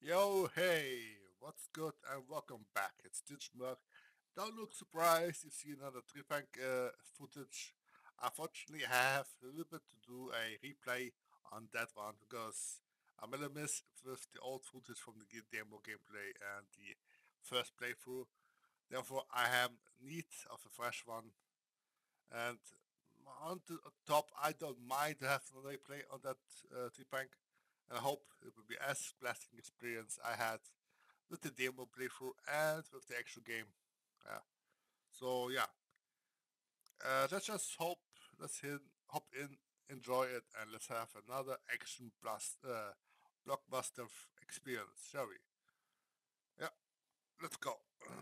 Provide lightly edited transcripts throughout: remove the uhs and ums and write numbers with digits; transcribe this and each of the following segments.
Yo, hey, what's good and welcome back. It's Digitmerc. Don't look surprised you see another Trepang footage. Unfortunately, I have a little bit to do a replay on that one because I'm a little miss with the old footage from the demo gameplay and the first playthrough. Therefore, I have need of a fresh one. And on the top, I don't mind to have a replay on that Trepang. And I hope it will be as pleasant experience I had with the demo playthrough and with the actual game. Yeah. So yeah, let's just hop in, enjoy it, and let's have another action plus blockbuster experience, shall we? Yeah, let's go.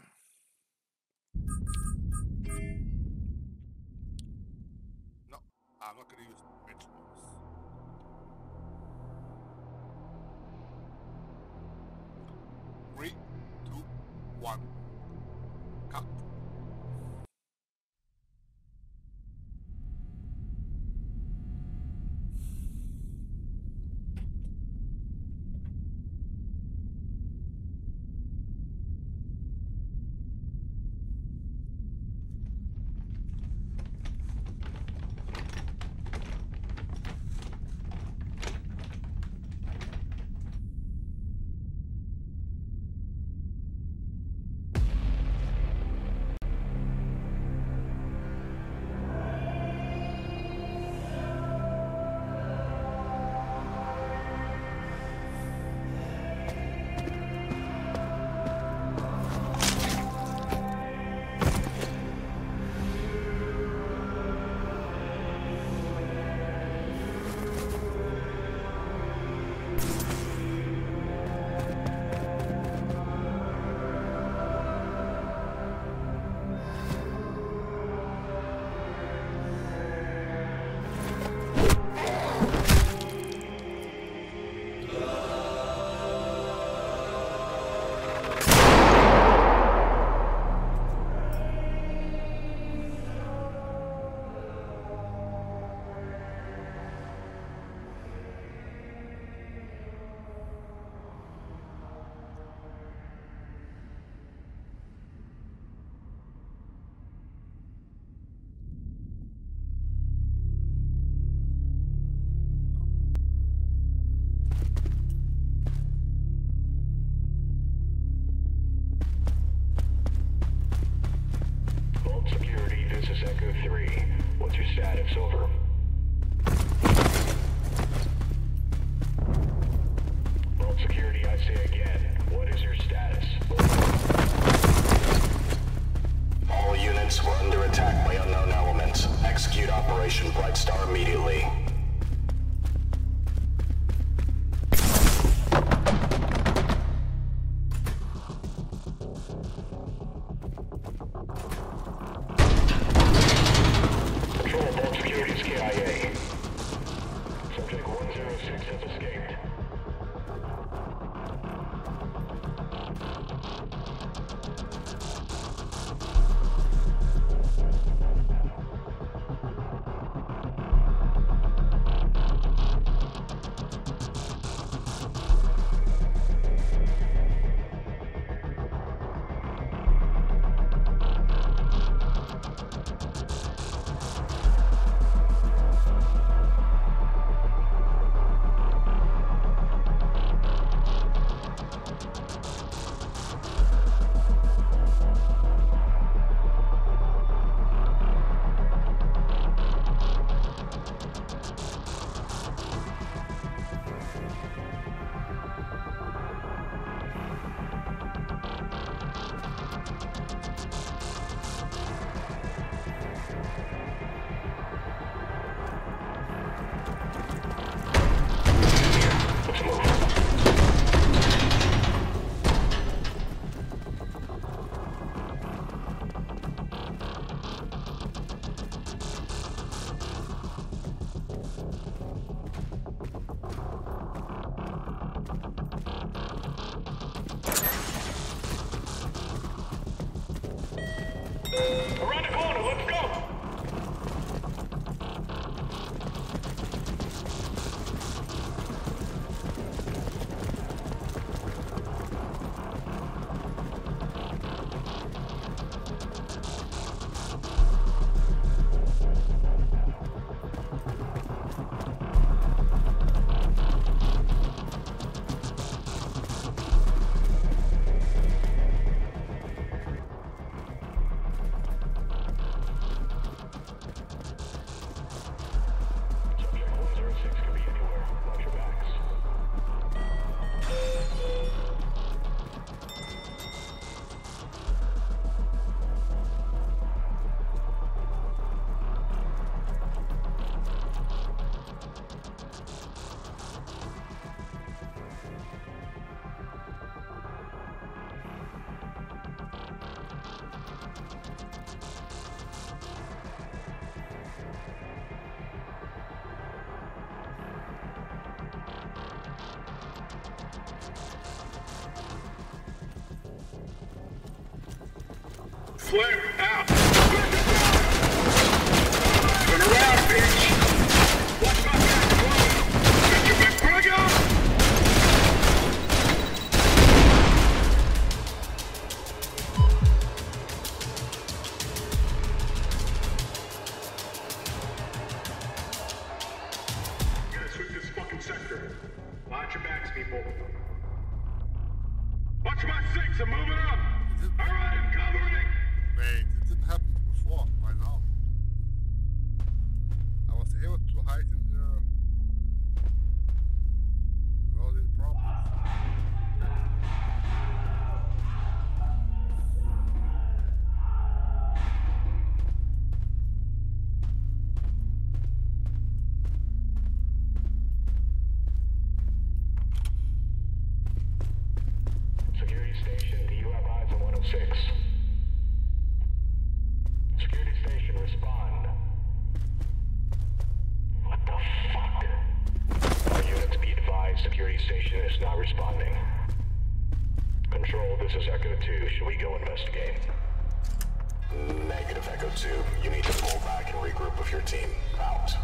No, I'm not gonna use mental moves. 3, 2, 1, cut. Security, this is Echo 3. What's your status? Over. Vault Security, I say again. What is your status? Over. All units were under attack by unknown elements. Execute Operation Bright Star immediately. Subject 106 has escaped. Around the corner, let's go! Flare out! Turn around, bitch! Watch my back, close! Get your back, bring up! Gotta sweep this fucking sector. Watch your backs, people. Watch my six, I'm moving up! Alright, I'm covering! Wait, it didn't happen before. Why now? I was able to hide in there without any problems. Security station, do you have eyes on 106? Security station, respond. What the fuck? Our units be advised, security station is not responding. Control, this is Echo 2. Should we go investigate? Negative, Echo 2. You need to pull back and regroup with your team. Out.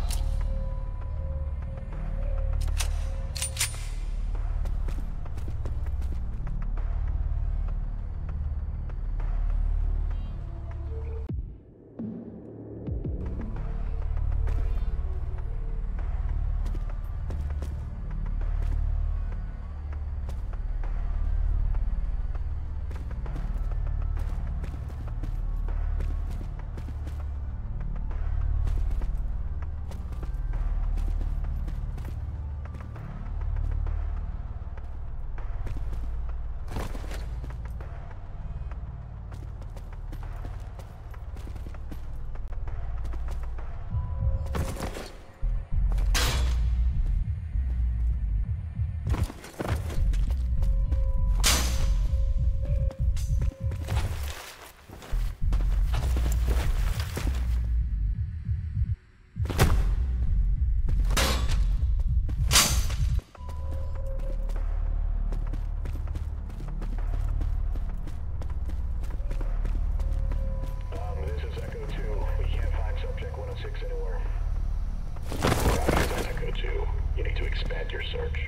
This is Echo 2. We can't find subject 106 anywhere. Roger that, Echo 2. You need to expand your search.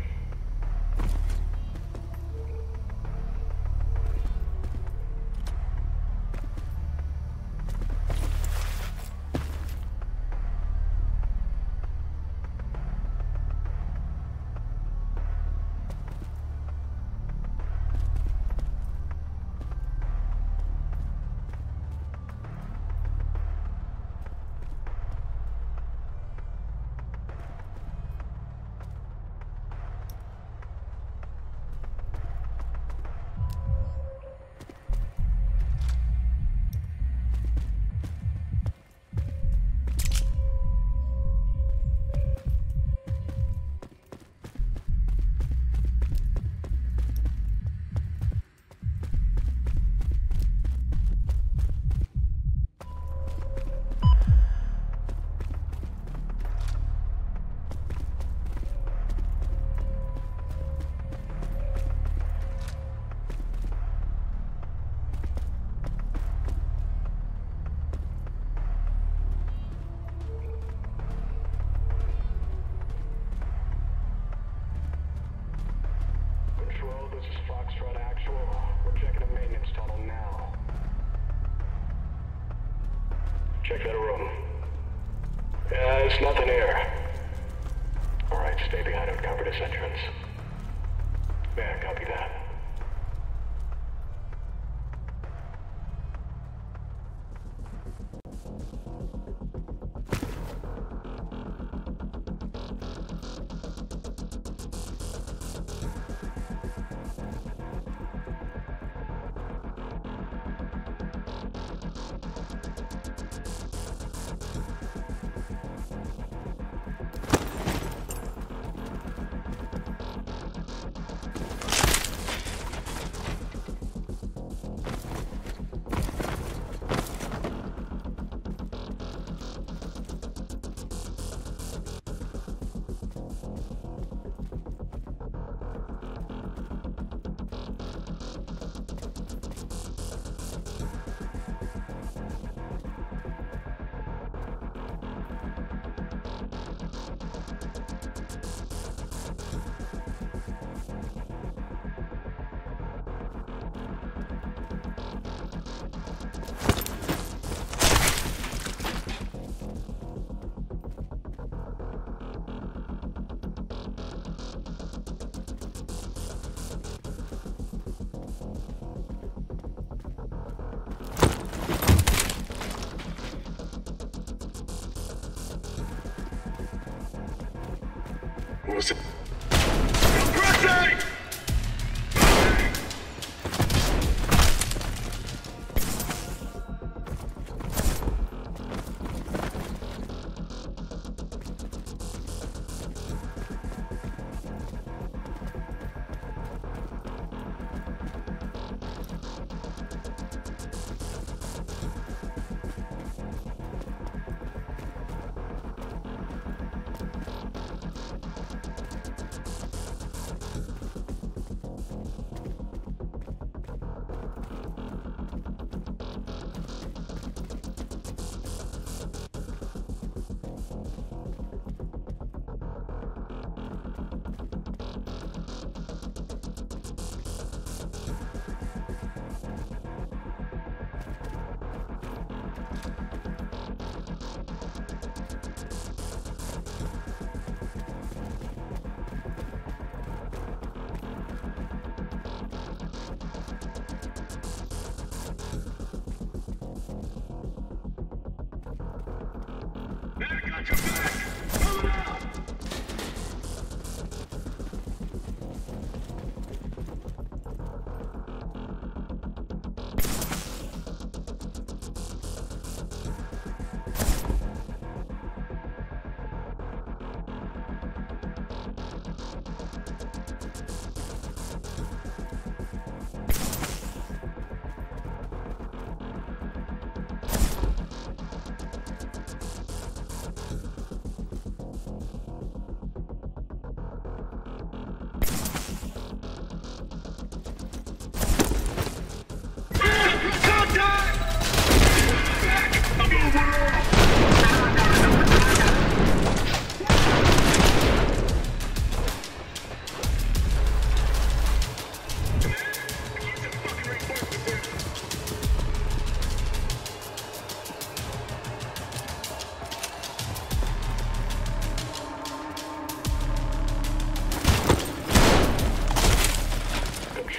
Check that room. There's nothing here. Alright, stay behind and cover this entrance. Yeah, copy that.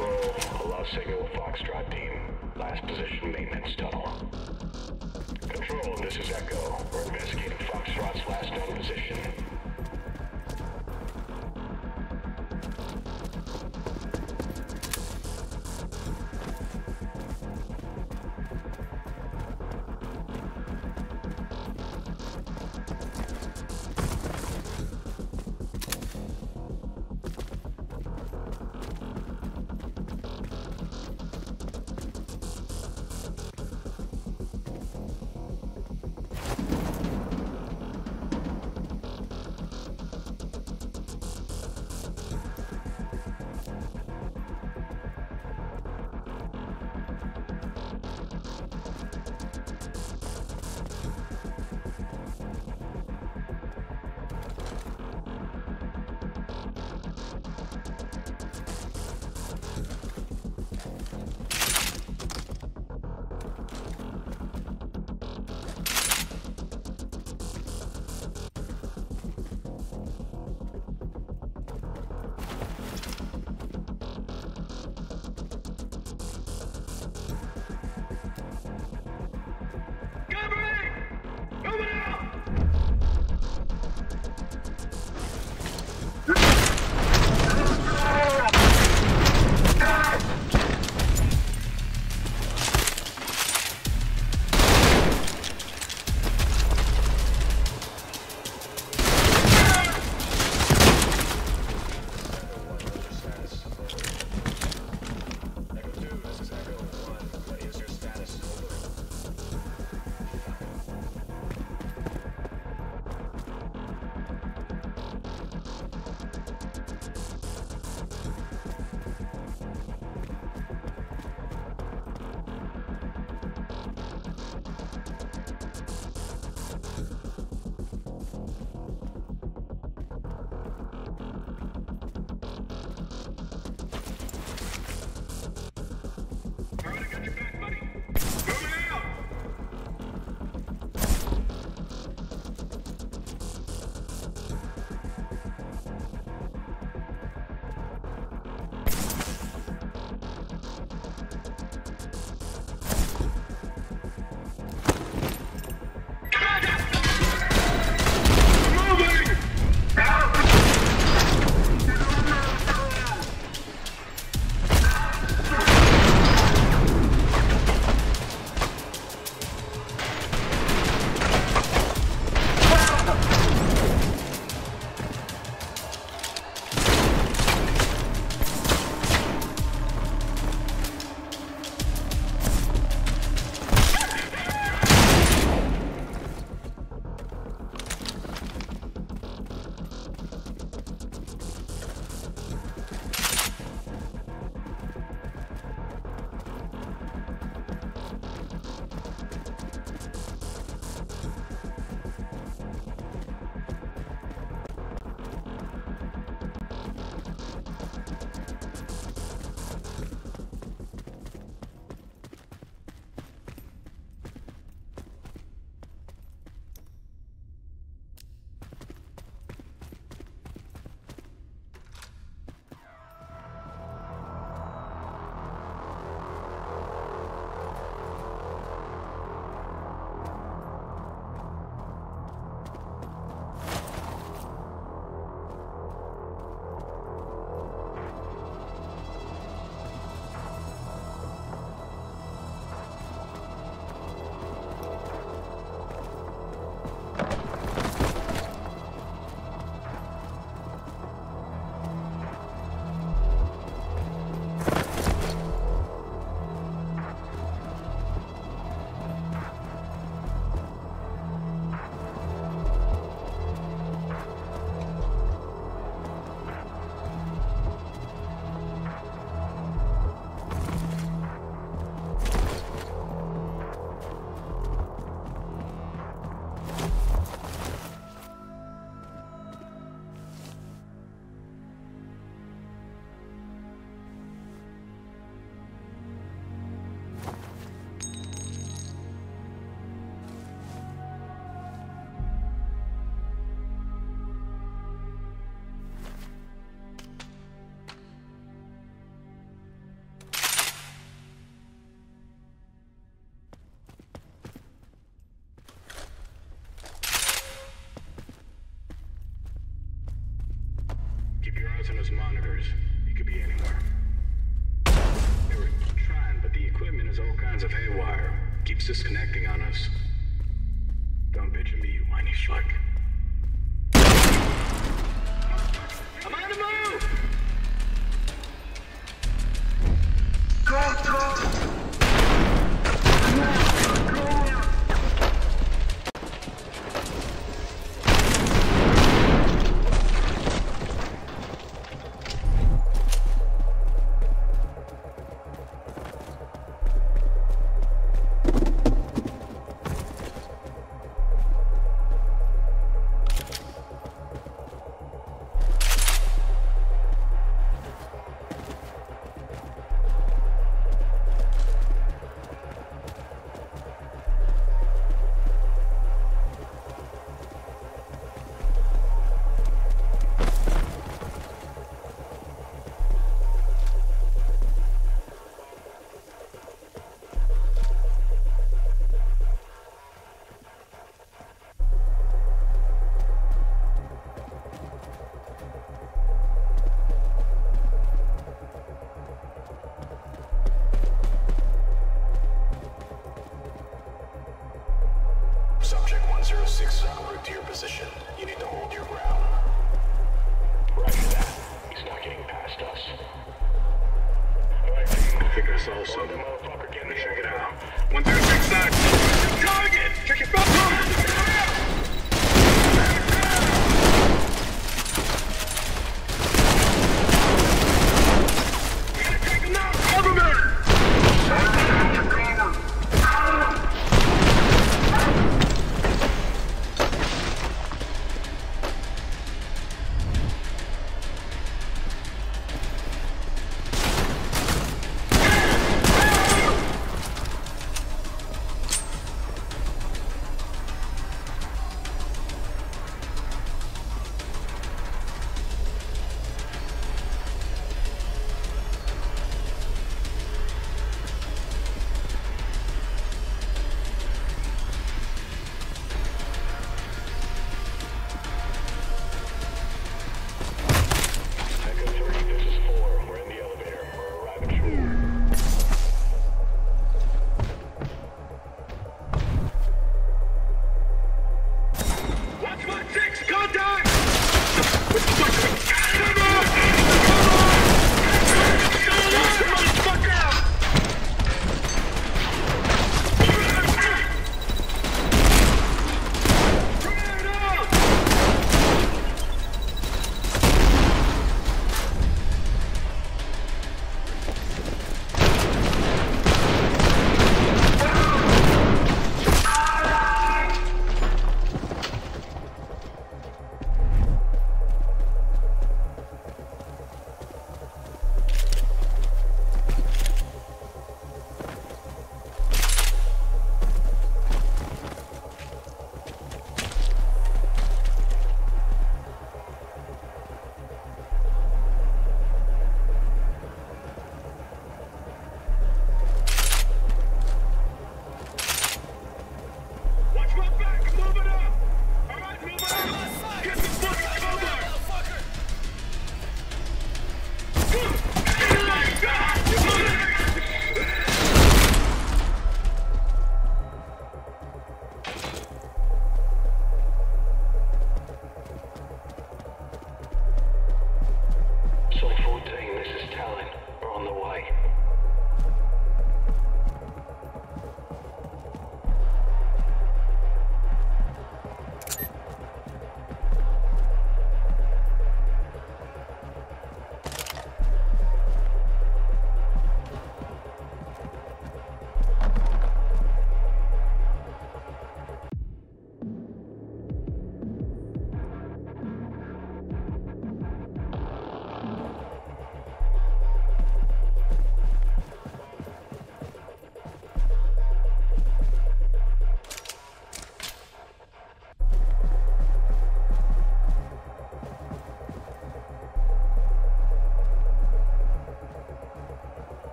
Control, a Los Angeles Foxtrot team. Last position, maintenance tunnel. Control, this is Echo. We're investigating Foxtrot's last known position. disconnecting on us. Don't bitch at me, you whiny fuck. I'm on the move! Subject 106 en route to your position. You need to hold your ground. Roger that. He's not getting past us. Alright, team. I think I saw Some something. motherfucker getting Check it out. 106 side. Target! Check your front. We gotta take him out. Cover me!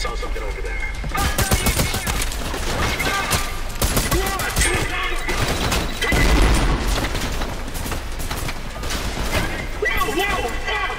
saw something over there. Whoa, fuck!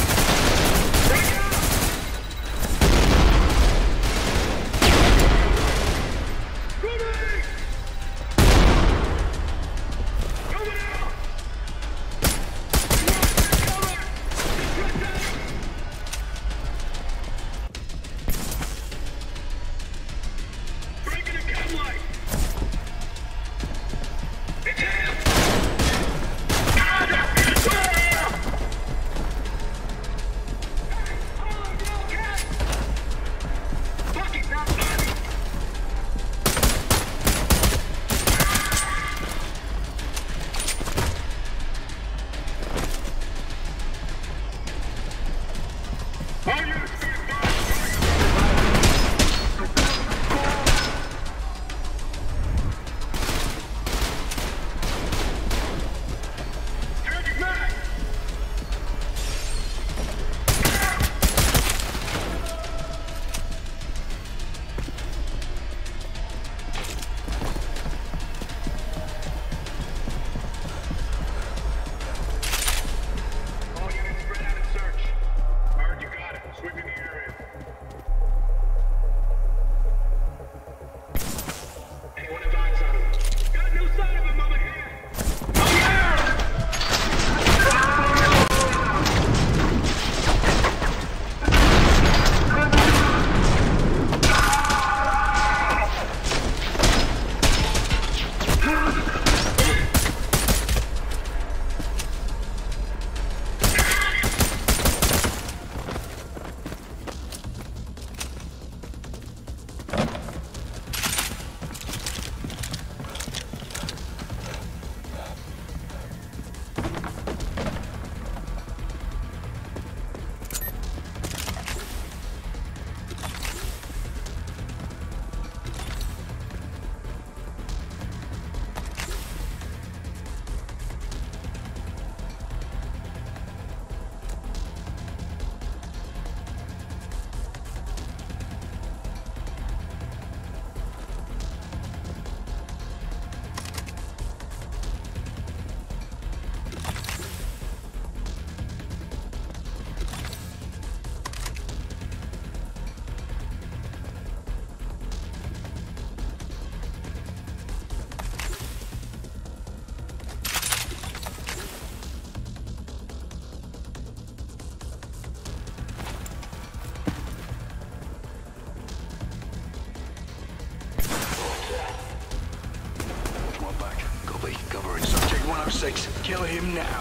Kill him now.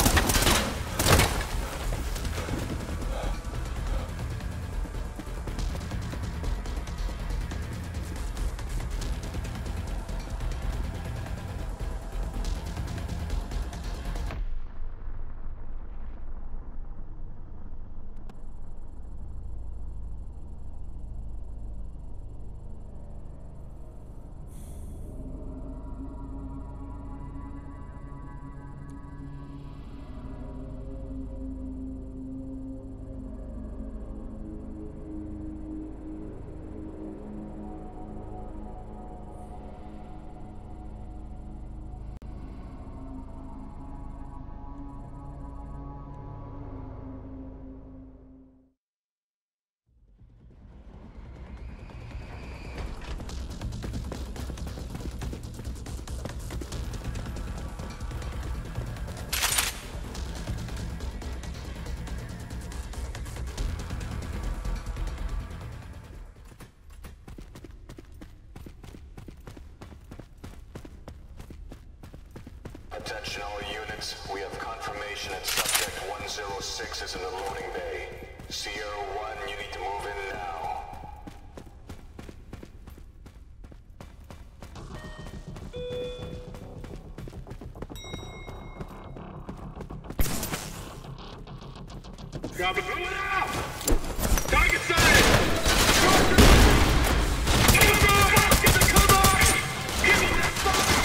Attention all units, we have confirmation that subject 106 is in the loading bay. Sierra 1, you need to move in now. Copy. Moving out! Target sighted! Get the cover! Give me that fire!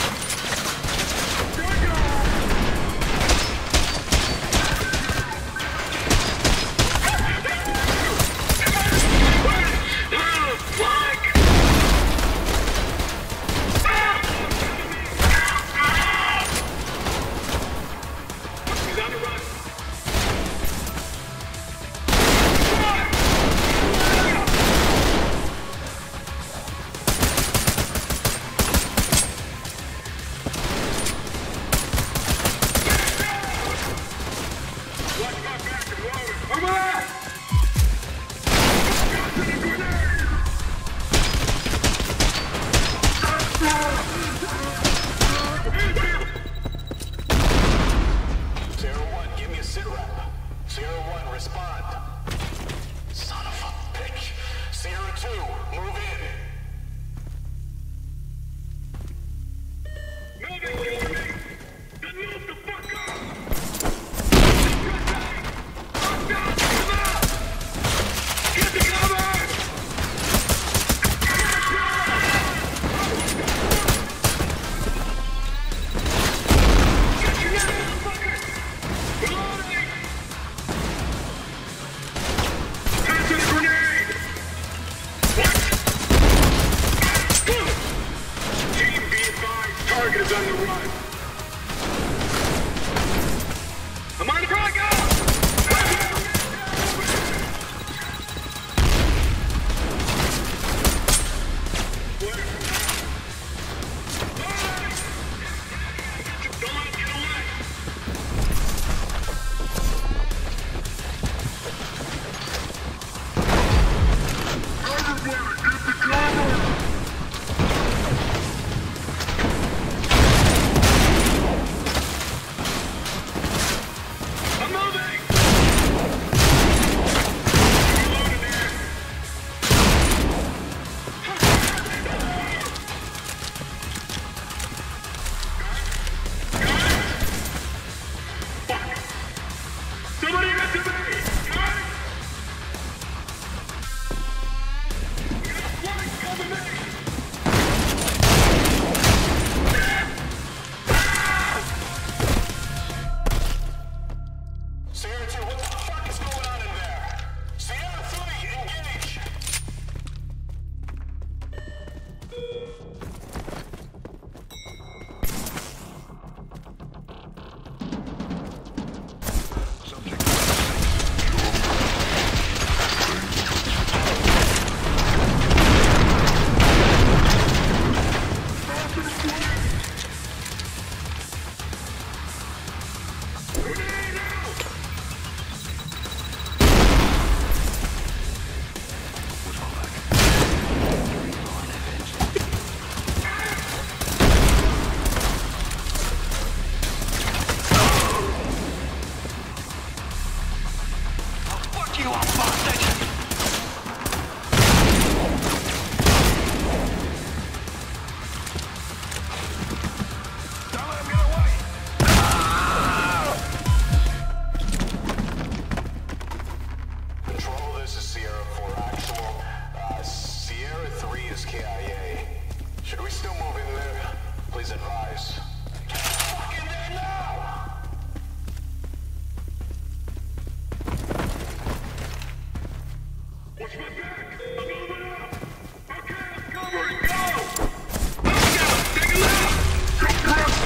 Watch my back! I'm moving up! Okay, I'm covering, go! Let's go! Take a left!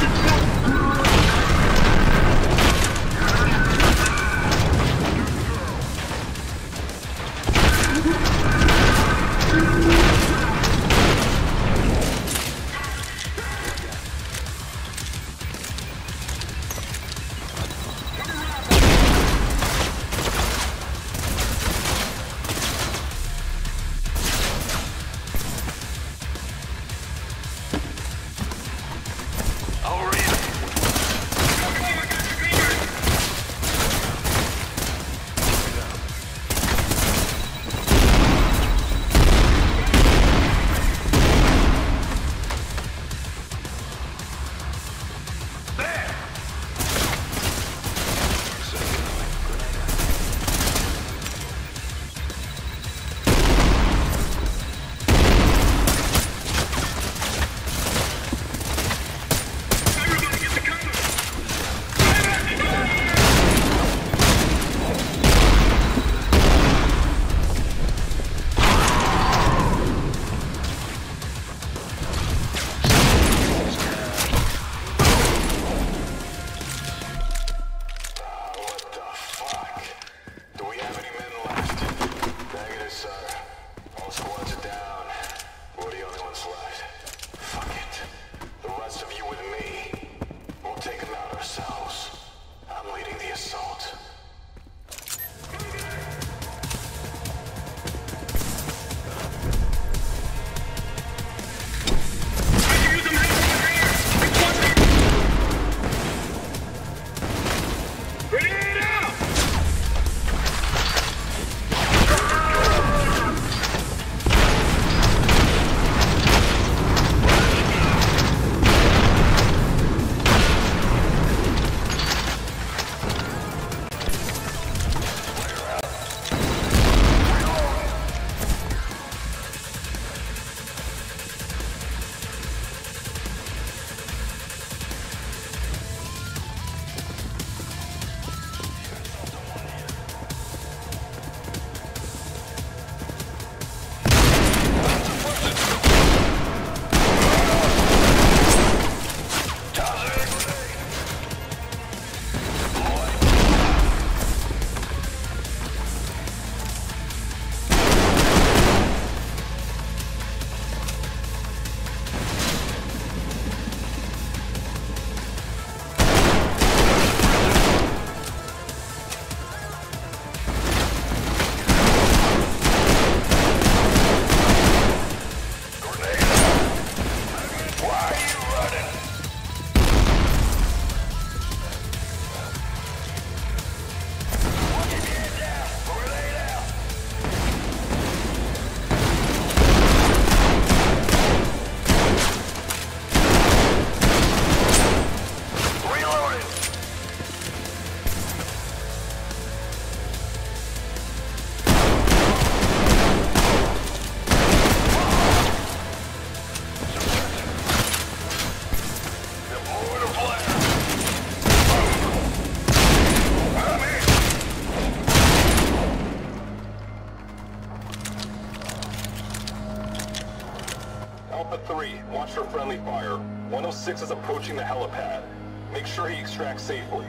Alpha 3, watch for friendly fire. 106 is approaching the helipad. Make sure he extracts safely.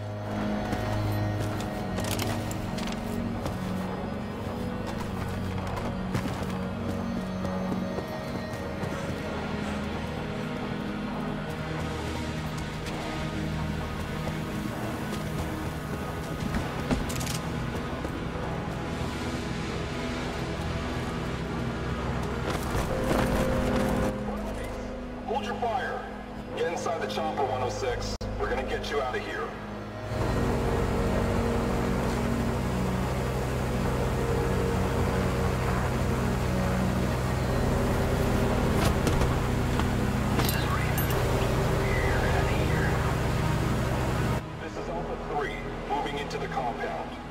Hold your fire. Get inside the chopper, 106. We're gonna get you out of here. This is Alpha 3, moving into the compound.